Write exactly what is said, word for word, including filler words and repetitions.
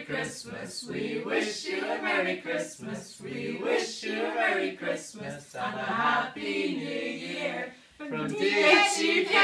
Christmas. We wish you a Merry Christmas. We wish you a Merry Christmas and a Happy New Year. From D H U K